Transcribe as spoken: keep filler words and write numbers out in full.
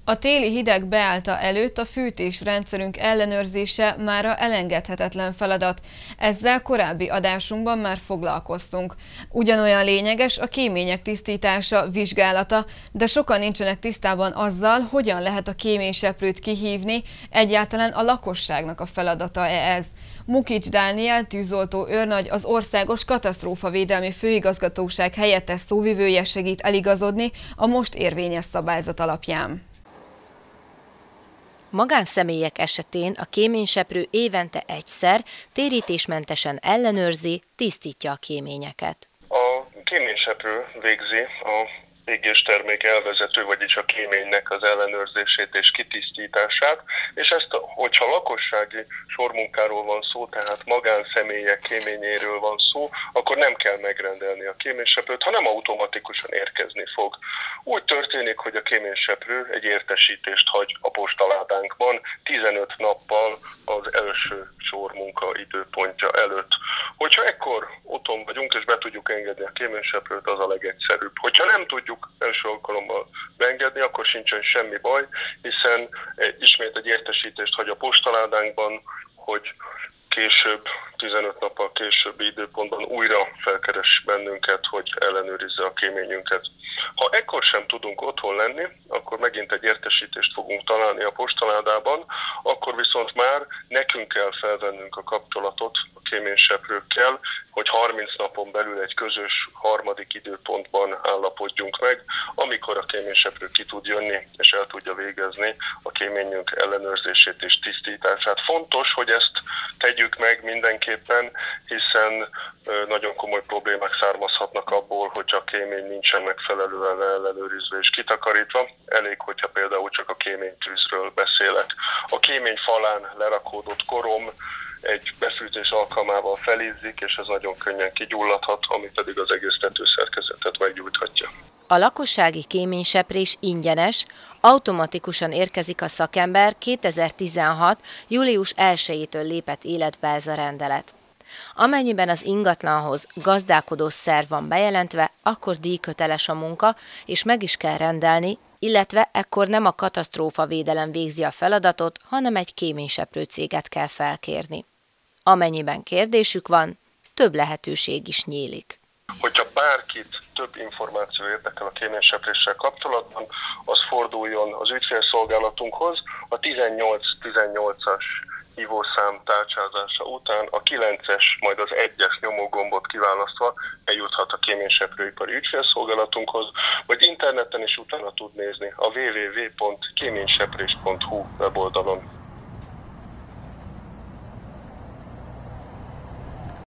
A téli hideg beállta előtt a fűtésrendszerünk ellenőrzése mára elengedhetetlen feladat. Ezzel korábbi adásunkban már foglalkoztunk. Ugyanolyan lényeges a kémények tisztítása, vizsgálata, de sokan nincsenek tisztában azzal, hogyan lehet a kéményseprőt kihívni, egyáltalán a lakosságnak a feladata-e ez. Mukics Dániel tűzoltó őrnagy, az Országos Katasztrófavédelmi Főigazgatóság helyettes szóvivője segít eligazodni a most érvényes szabályzat alapján. Magánszemélyek esetén a kéményseprő évente egyszer térítésmentesen ellenőrzi, tisztítja a kéményeket. A kéményseprő végzi a égéstermék elvezető, vagyis a kéménynek az ellenőrzését és kitisztítását, és ezt, hogyha lakossági sormunkáról van szó, tehát magánszemélyek kéményéről van szó, akkor nem kell megrendelni a kéményseprőt, hanem automatikusan érkezni fog. Úgy történik, hogy a kéményseprő egy értesítést hagy a postaládánkban tizenöt nappal az első sormunka időpontja előtt. Hogyha ekkor otthon vagyunk és be tudjuk engedni a kéményseprőt, az a legegyszerűbb. Hogyha nem tudjuk első alkalommal beengedni, akkor sincsen semmi baj, hiszen ismét egy értesítést hagy a postaládánkban, hogy később, tizenöt nappal későbbi időpontban újra felkeres bennünket, hogy ellenőrizze a kéményünket. Ha ekkor sem tudunk otthon lenni, akkor megint egy értesítést fogunk találni a postaládában, akkor viszont már nekünk kell felvennünk a kapcsolatot a kéményseprőkkel, hogy harminc napon belül egy közös harmadik időpontban állapodjunk meg, amikor a kéményseprő ki tud jönni és el tudja végezni a kéményünk ellenőrzését és tisztítását. Fontos, hogy ezt tegyük meg mindenképpen, hiszen nagyon komoly problémák származhatnak abból, hogyha a kémény nincsen megfelelően ellenőrizve és kitakarítva. Elég, hogyha például csak a kéménytűzről beszélek. A kémény falán lerakódott korom egy befűtés alkalmával felizzik, és ez nagyon könnyen kigyulladhat, ami pedig az egész tetőszerkezetet meggyújthatja. A lakossági kéményseprés ingyenes, automatikusan érkezik a szakember, kétezer-tizenhat. július elsejétől lépett életbe ez a rendelet. Amennyiben az ingatlanhoz gazdálkodó szerv van bejelentve, akkor díjköteles a munka, és meg is kell rendelni, illetve ekkor nem a katasztrófavédelem végzi a feladatot, hanem egy kéményseprő céget kell felkérni. Amennyiben kérdésük van, több lehetőség is nyílik. Hogyha bárkit több információ érdekel a kéménysepréssel kapcsolatban, az forduljon az ügyfélszolgálatunkhoz. A tizennyolc tizennyolcas hívószám tárcsázása után a kilences, majd az egyes nyomógombot kiválasztva eljuthat a kéményseprőipari ügyfélszolgálatunkhoz, vagy interneten is utána tud nézni a double-u double-u double-u pont kéményseprés pont hu weboldalon.